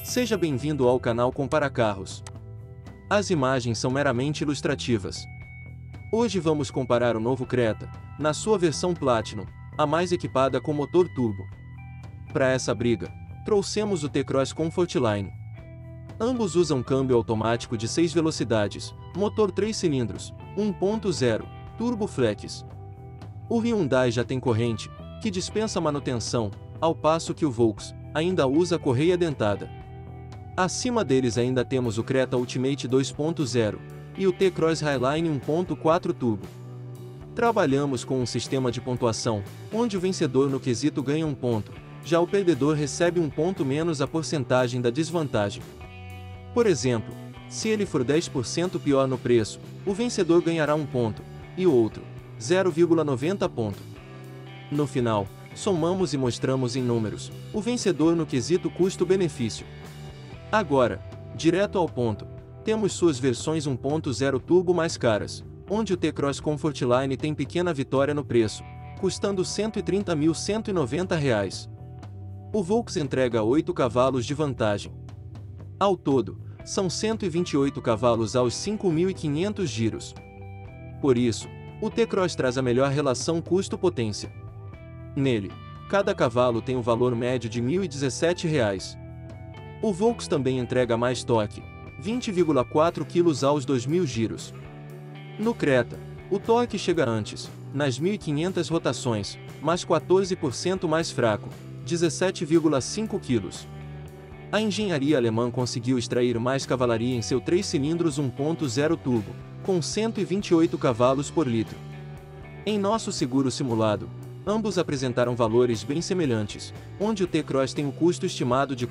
Seja bem-vindo ao canal Compara Carros. As imagens são meramente ilustrativas. Hoje vamos comparar o novo Creta, na sua versão Platinum, a mais equipada com motor turbo. Para essa briga, trouxemos o T-Cross Comfortline. Ambos usam câmbio automático de 6 velocidades, motor 3 cilindros, 1.0, Turbo Flex. O Hyundai já tem corrente, que dispensa manutenção, ao passo que o Volks ainda usa correia dentada. Acima deles ainda temos o Creta Ultimate 2.0 e o T-Cross Highline 1.4 Turbo. Trabalhamos com um sistema de pontuação, onde o vencedor no quesito ganha 1 ponto, já o perdedor recebe 1 ponto menos a porcentagem da desvantagem. Por exemplo, se ele for 10% pior no preço, o vencedor ganhará 1 ponto, e o outro, 0,90 ponto. No final, somamos e mostramos em números o vencedor no quesito custo-benefício. Agora, direto ao ponto, temos suas versões 1.0 turbo mais caras, onde o T-Cross Comfortline tem pequena vitória no preço, custando R$ 130.190. O Volks entrega 8 cavalos de vantagem. Ao todo, são 128 cavalos aos 5.500 giros. Por isso, o T-Cross traz a melhor relação custo-potência. Nele, cada cavalo tem um valor médio de R$ 1.017. O Volks também entrega mais torque, 20,4 kg aos 2.000 giros. No Creta, o torque chega antes, nas 1.500 rotações, mas 14% mais fraco, 17,5 kg. A engenharia alemã conseguiu extrair mais cavalaria em seu 3 cilindros 1.0 turbo, com 128 cavalos por litro. Em nosso seguro simulado, ambos apresentaram valores bem semelhantes, onde o T-Cross tem o custo estimado de R$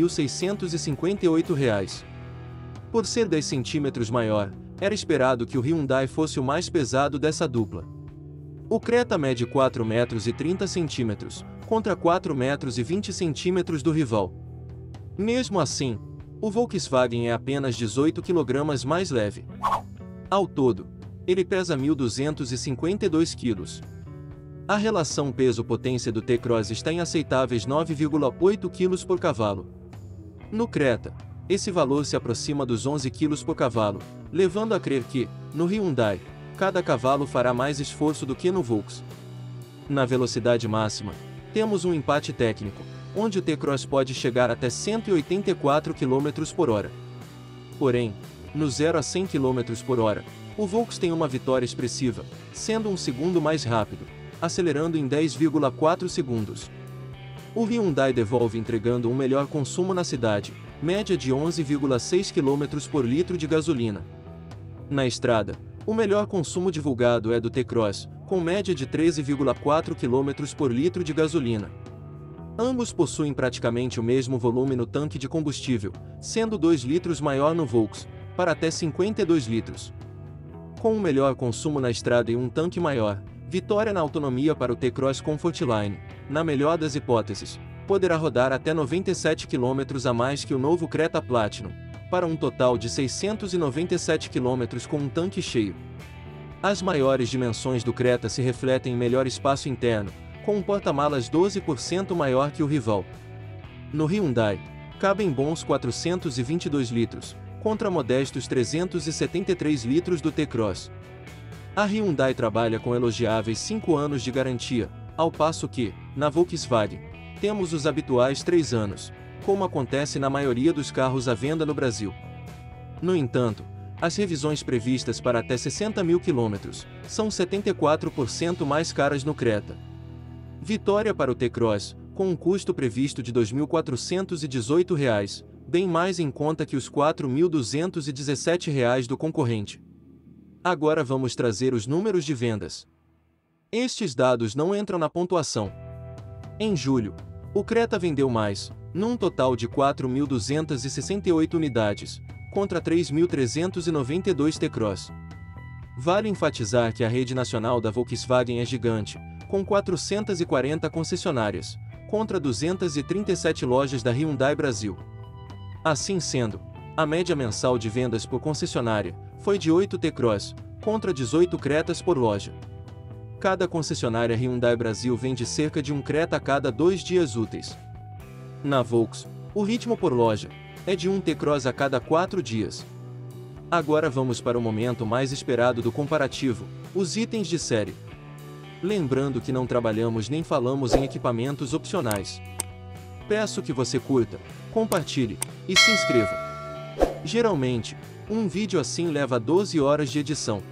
4.658. Por ser 10 centímetros maior, era esperado que o Hyundai fosse o mais pesado dessa dupla. O Creta mede 4,30 m, contra 4,20 m do rival. Mesmo assim, o Volkswagen é apenas 18 kg mais leve. Ao todo, ele pesa 1.252 kg. A relação peso-potência do T-Cross está em aceitáveis 9,8 kg por cavalo. No Creta, esse valor se aproxima dos 11 kg por cavalo, levando a crer que, no Hyundai, cada cavalo fará mais esforço do que no Volks. Na velocidade máxima, temos um empate técnico, onde o T-Cross pode chegar até 184 km por hora. Porém, no 0 a 100 km por hora, o Volks tem uma vitória expressiva, sendo um segundo mais rápido, acelerando em 10,4 segundos. O Hyundai devolve entregando um melhor consumo na cidade, média de 11,6 km por litro de gasolina. Na estrada, o melhor consumo divulgado é do T-Cross, com média de 13,4 km por litro de gasolina. Ambos possuem praticamente o mesmo volume no tanque de combustível, sendo 2 litros maior no Volks, para até 52 litros. Com um melhor consumo na estrada e um tanque maior, vitória na autonomia para o T-Cross Comfortline, na melhor das hipóteses, poderá rodar até 97 km a mais que o novo Creta Platinum, para um total de 697 km com um tanque cheio. As maiores dimensões do Creta se refletem em melhor espaço interno, com um porta-malas 12% maior que o rival. No Hyundai, cabem bons 422 litros, contra modestos 373 litros do T-Cross. A Hyundai trabalha com elogiáveis 5 anos de garantia, ao passo que, na Volkswagen, temos os habituais 3 anos, como acontece na maioria dos carros à venda no Brasil. No entanto, as revisões previstas para até 60 mil quilômetros são 74% mais caras no Creta. Vitória para o T-Cross, com um custo previsto de R$ 2.418, bem mais em conta que os R$ 4.217 do concorrente. Agora vamos trazer os números de vendas. Estes dados não entram na pontuação. Em julho, o Creta vendeu mais, num total de 4.268 unidades, contra 3.392 T-Cross. Vale enfatizar que a rede nacional da Volkswagen é gigante, com 440 concessionárias, contra 237 lojas da Hyundai Brasil. Assim sendo, a média mensal de vendas por concessionária foi de 8 T-Cross, contra 18 Cretas por loja. Cada concessionária Hyundai Brasil vende cerca de um Creta a cada 2 dias úteis. Na Volks, O ritmo por loja é de um T-Cross a cada 4 dias. Agora vamos para o momento mais esperado do comparativo, os itens de série. Lembrando que não trabalhamos nem falamos em equipamentos opcionais. Peço que você curta, compartilhe e se inscreva. Geralmente, um vídeo assim leva 12 horas de edição.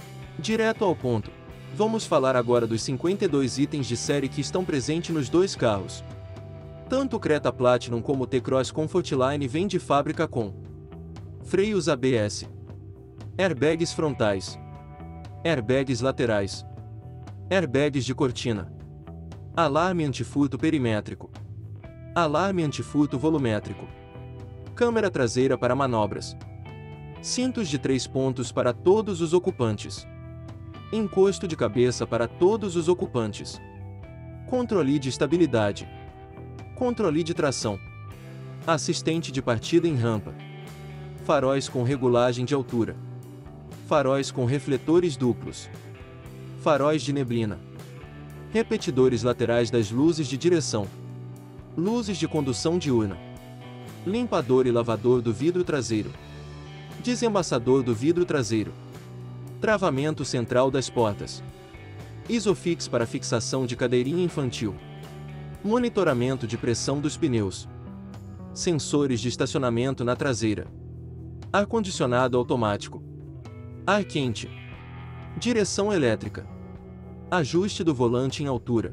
Direto ao ponto, vamos falar agora dos 52 itens de série que estão presentes nos dois carros. Tanto o Creta Platinum como o T-Cross Comfortline vêm de fábrica com freios ABS, airbags frontais, airbags laterais, airbags de cortina, alarme antifurto perimétrico, alarme antifurto volumétrico, câmera traseira para manobras, cintos de 3 pontos para todos os ocupantes, encosto de cabeça para todos os ocupantes, controle de estabilidade, controle de tração, assistente de partida em rampa, faróis com regulagem de altura, faróis com refletores duplos, faróis de neblina, repetidores laterais das luzes de direção, luzes de condução diurna, limpador e lavador do vidro traseiro, desembaçador do vidro traseiro, travamento central das portas, Isofix para fixação de cadeirinha infantil, monitoramento de pressão dos pneus, sensores de estacionamento na traseira, ar-condicionado automático, ar quente, direção elétrica, ajuste do volante em altura,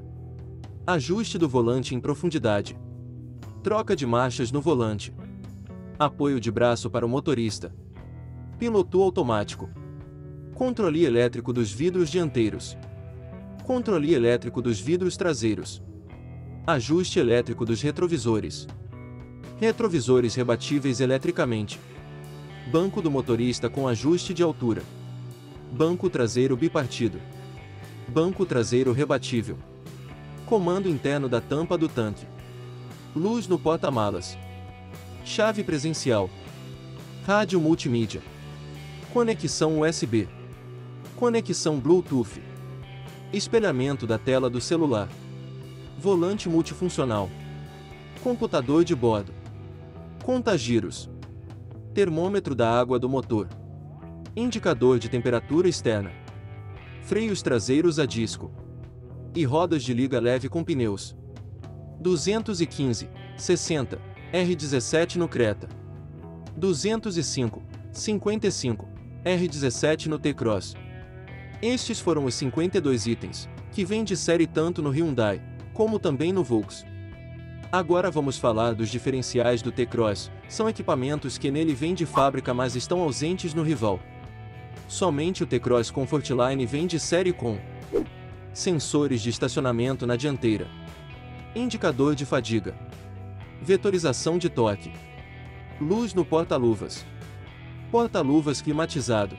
ajuste do volante em profundidade, troca de marchas no volante, apoio de braço para o motorista, piloto automático, controle elétrico dos vidros dianteiros, controle elétrico dos vidros traseiros, ajuste elétrico dos retrovisores, retrovisores rebatíveis eletricamente, banco do motorista com ajuste de altura, banco traseiro bipartido, banco traseiro rebatível, comando interno da tampa do tanque, luz no porta-malas, chave presencial, rádio multimídia, conexão USB, conexão Bluetooth, espelhamento da tela do celular, volante multifuncional, computador de bordo, conta-giros, termômetro da água do motor, indicador de temperatura externa, freios traseiros a disco e rodas de liga leve com pneus 215, 60, R17 no Creta, 205, 55, R17 no T-Cross. Estes foram os 52 itens, que vêm de série tanto no Hyundai, como também no Volks. Agora vamos falar dos diferenciais do T-Cross, são equipamentos que nele vêm de fábrica mas estão ausentes no rival. Somente o T-Cross Comfortline vem de série com sensores de estacionamento na dianteira, indicador de fadiga, vetorização de torque, luz no porta-luvas, porta-luvas climatizado,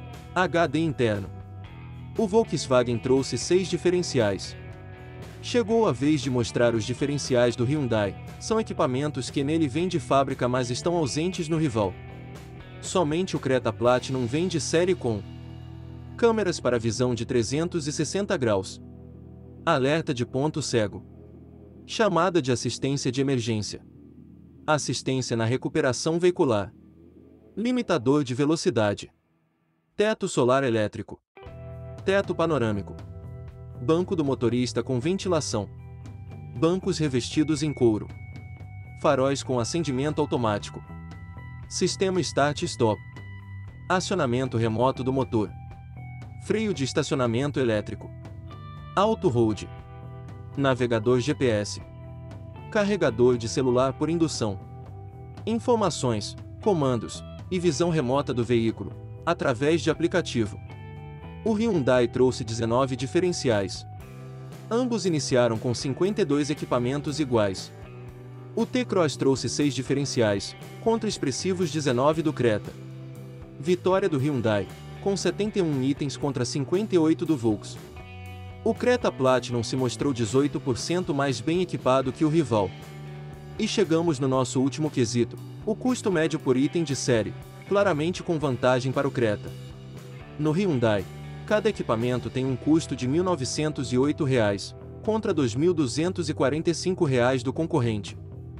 HD interno. O Volkswagen trouxe 6 diferenciais. Chegou a vez de mostrar os diferenciais do Hyundai, são equipamentos que nele vêm de fábrica mas estão ausentes no rival. Somente o Creta Platinum vem de série com câmeras para visão de 360 graus, alerta de ponto cego, chamada de assistência de emergência, assistência na recuperação veicular, limitador de velocidade, teto solar elétrico, teto panorâmico, banco do motorista com ventilação, bancos revestidos em couro, faróis com acendimento automático, sistema start-stop, acionamento remoto do motor, freio de estacionamento elétrico, auto-hold, navegador GPS, carregador de celular por indução, informações, comandos e visão remota do veículo, através de aplicativo. O Hyundai trouxe 19 diferenciais. Ambos iniciaram com 52 equipamentos iguais. O T-Cross trouxe 6 diferenciais, contra expressivos 19 do Creta. Vitória do Hyundai, com 71 itens contra 58 do Volks. O Creta Platinum se mostrou 18% mais bem equipado que o rival. E chegamos no nosso último quesito, o custo médio por item de série, claramente com vantagem para o Creta. No Hyundai, cada equipamento tem um custo de R$ 1.908, contra R$ 2.245 do concorrente.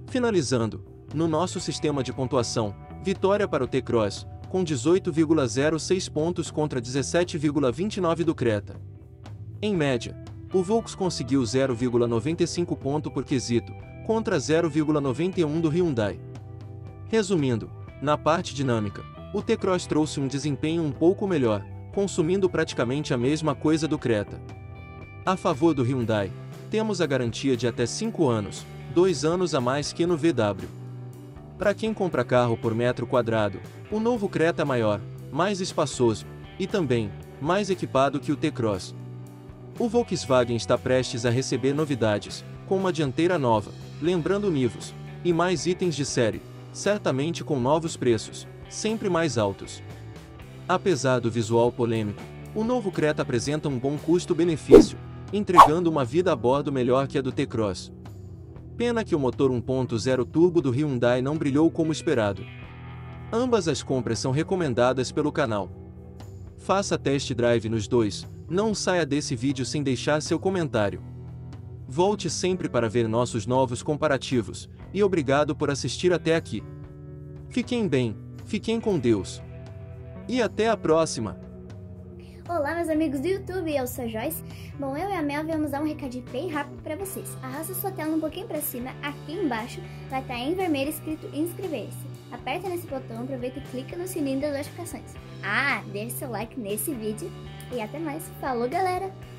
Finalizando, no nosso sistema de pontuação, vitória para o T-Cross, com 18,06 pontos contra 17,29 do Creta. Em média, o Volks conseguiu 0,95 ponto por quesito, contra 0,91 do Hyundai. Resumindo, na parte dinâmica, o T-Cross trouxe um desempenho um pouco melhor, consumindo praticamente a mesma coisa do Creta. A favor do Hyundai, temos a garantia de até 5 anos, 2 anos a mais que no VW. Para quem compra carro por metro quadrado, o novo Creta é maior, mais espaçoso, e também, mais equipado que o T-Cross. O Volkswagen está prestes a receber novidades, com uma dianteira nova, lembrando Nivus, e mais itens de série, certamente com novos preços, sempre mais altos. Apesar do visual polêmico, o novo Creta apresenta um bom custo-benefício, entregando uma vida a bordo melhor que a do T-Cross. Pena que o motor 1.0 turbo do Hyundai não brilhou como esperado. Ambas as compras são recomendadas pelo canal. Faça test drive nos dois, não saia desse vídeo sem deixar seu comentário. Volte sempre para ver nossos novos comparativos, e obrigado por assistir até aqui. Fiquem bem, fiquem com Deus. E até a próxima! Olá, meus amigos do YouTube, eu sou a Joyce. Bom, eu e a Mel viemos dar um recadinho bem rápido para vocês. Arrasta sua tela um pouquinho para cima, aqui embaixo vai estar em vermelho escrito inscrever-se. Aperta nesse botão, aproveita e clica no sininho das notificações. Ah, deixe seu like nesse vídeo e até mais. Falou, galera!